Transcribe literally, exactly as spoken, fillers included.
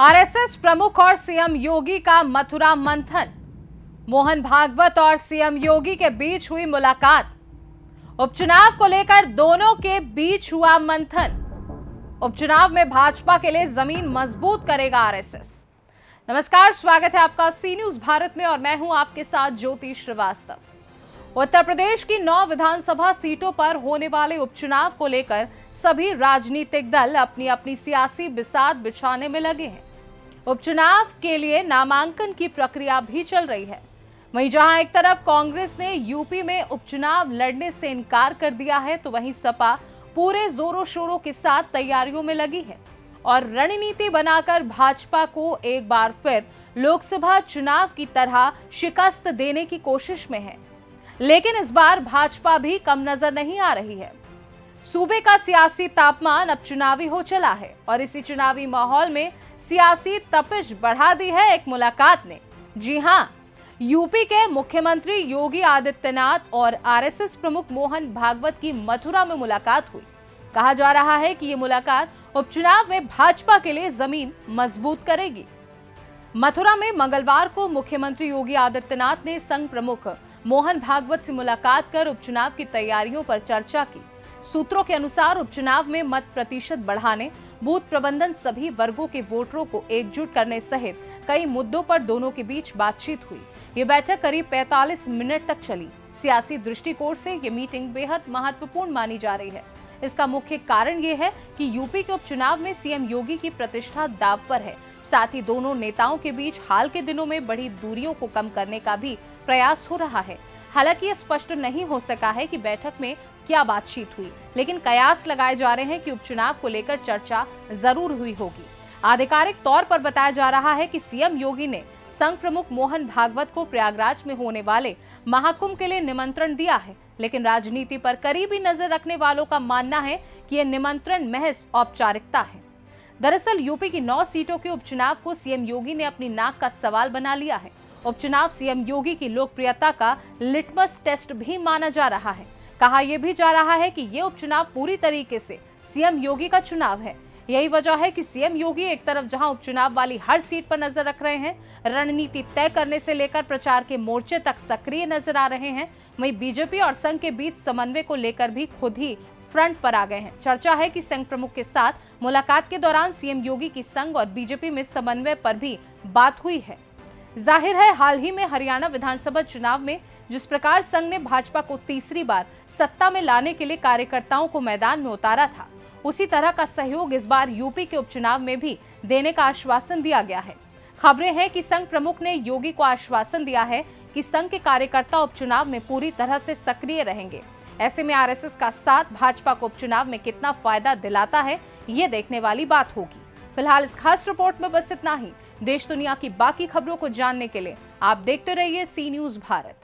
RSS प्रमुख और CM योगी का मथुरा मंथन। मोहन भागवत और सीएम योगी के बीच हुई मुलाकात। उपचुनाव को लेकर दोनों के बीच हुआ मंथन। उपचुनाव में भाजपा के लिए जमीन मजबूत करेगा आरएसएस। नमस्कार, स्वागत है आपका सी न्यूज भारत में और मैं हूं आपके साथ ज्योति श्रीवास्तव। उत्तर प्रदेश की नौ विधानसभा सीटों पर होने वाले उपचुनाव को लेकर सभी राजनीतिक दल अपनी अपनी सियासी बिसात बिछाने में लगे हैं। उपचुनाव के लिए नामांकन की प्रक्रिया भी चल रही है। वहीं जहां एक तरफ कांग्रेस ने यूपी में उपचुनाव लड़ने से इनकार कर दिया है, तो वहीं सपा पूरे जोरों शोरों के साथ तैयारियों में लगी है और रणनीति बनाकर भाजपा को एक बार फिर लोकसभा चुनाव की तरह शिकस्त देने की कोशिश में है। लेकिन इस बार भाजपा भी कम नजर नहीं आ रही है। सूबे का सियासी तापमान अब चुनावी हो चला है और इसी चुनावी माहौल में सियासी तपिश बढ़ा दी है एक मुलाकात ने। जी हां, यूपी के मुख्यमंत्री योगी आदित्यनाथ और आरएसएस प्रमुख मोहन भागवत की मथुरा में मुलाकात हुई। कहा जा रहा है कि ये मुलाकात उपचुनाव में भाजपा के लिए जमीन मजबूत करेगी। मथुरा में मंगलवार को मुख्यमंत्री योगी आदित्यनाथ ने संघ प्रमुख मोहन भागवत से मुलाकात कर उपचुनाव की तैयारियों पर चर्चा की। सूत्रों के अनुसार उपचुनाव में मत प्रतिशत बढ़ाने, बूथ प्रबंधन, सभी वर्गों के वोटरों को एकजुट करने सहित कई मुद्दों पर दोनों के बीच बातचीत हुई। ये बैठक करीब पैंतालीस मिनट तक चली। सियासी दृष्टिकोण से ये मीटिंग बेहद महत्वपूर्ण मानी जा रही है। इसका मुख्य कारण ये है कि यूपी के उपचुनाव में सीएम योगी की प्रतिष्ठा दांव पर है। साथ ही दोनों नेताओं के बीच हाल के दिनों में बढ़ी दूरियों को कम करने का भी प्रयास हो रहा है। हालांकि ये स्पष्ट नहीं हो सका है कि बैठक में क्या बातचीत हुई, लेकिन कयास लगाए जा रहे हैं कि उपचुनाव को लेकर चर्चा जरूर हुई होगी। आधिकारिक तौर पर बताया जा रहा है कि सीएम योगी ने संघ प्रमुख मोहन भागवत को प्रयागराज में होने वाले महाकुंभ के लिए निमंत्रण दिया है, लेकिन राजनीति पर करीबी नजर रखने वालों का मानना है कि यह निमंत्रण महज औपचारिकता है। दरअसल यूपी की नौ सीटों के उपचुनाव को सीएम योगी ने अपनी नाक का सवाल बना लिया है। उपचुनाव सीएम योगी की लोकप्रियता का लिटमस टेस्ट भी माना जा रहा है। कहा यह भी जा रहा है कि ये उपचुनाव पूरी तरीके से सीएम योगी का चुनाव है। यही वजह है कि सीएम योगी एक तरफ जहां उपचुनाव वाली हर सीट पर नजर रख रहे हैं, रणनीति तय करने से लेकर प्रचार के मोर्चे तक सक्रिय नजर आ रहे हैं, वहीं बीजेपी और संघ के बीच समन्वय को लेकर भी खुद ही फ्रंट पर आ गए हैं। चर्चा है कि संघ प्रमुख के साथ मुलाकात के दौरान सीएम योगी की संघ और बीजेपी में समन्वय पर भी बात हुई है। जाहिर है, हाल ही में हरियाणा विधानसभा चुनाव में जिस प्रकार संघ ने भाजपा को तीसरी बार सत्ता में लाने के लिए कार्यकर्ताओं को मैदान में उतारा था, उसी तरह का सहयोग इस बार यूपी के उपचुनाव में भी देने का आश्वासन दिया गया है। खबरें हैं कि संघ प्रमुख ने योगी को आश्वासन दिया है कि संघ के कार्यकर्ता उपचुनाव में पूरी तरह से सक्रिय रहेंगे। ऐसे में आरएसएस का साथ भाजपा को उपचुनाव में कितना फायदा दिलाता है, ये देखने वाली बात होगी। फिलहाल इस खास रिपोर्ट में बस इतना ही। देश दुनिया की बाकी खबरों को जानने के लिए आप देखते रहिए सी न्यूज भारत।